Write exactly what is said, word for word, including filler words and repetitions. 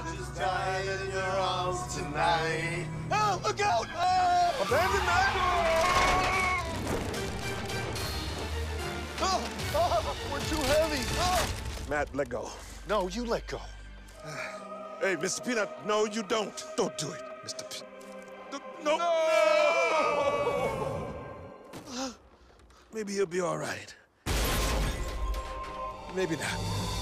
just died in your arms tonight. Oh, look out! Oh! Abandon that! Oh, oh, we're too heavy. Oh. Matt, let go. No, you let go. Hey, Mister Peanut, no, you don't. Don't do it, Mister Peanut. No! no! Maybe he'll be all right. Maybe not.